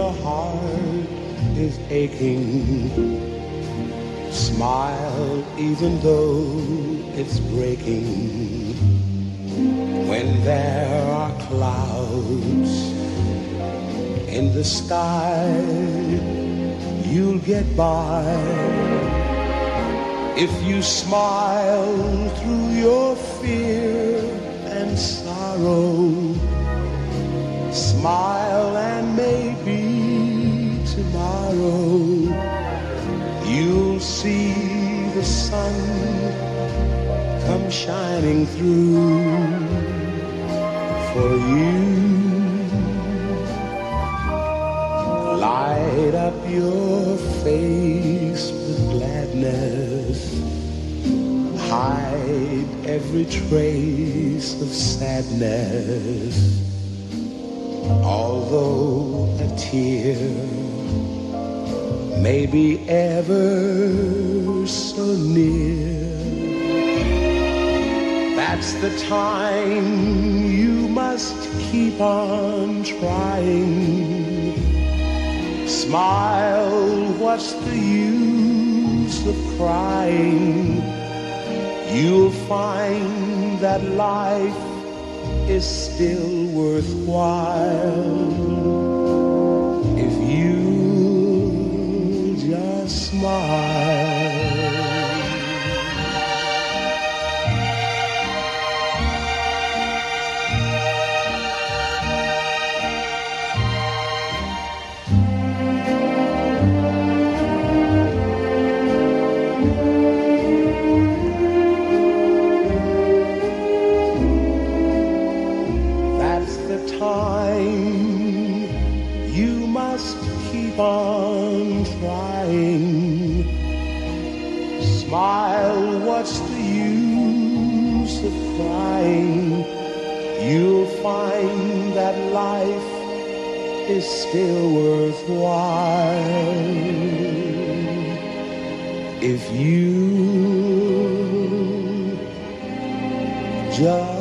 your heart is aching, smile even though it's breaking. When there are clouds in the sky, you'll get by. If you smile through your fear and sorrow, smile and maybe tomorrow you'll see the sun come shining through for you. Light up your face with gladness, hide every trace of sadness. Although a tear may be ever so near, that's the time you must keep on trying. Smile, what's the use of crying? You'll find that life is still worthwhile if you just smile. You must keep on trying. Smile, what's the use of crying? You'll find that life is still worthwhile if you just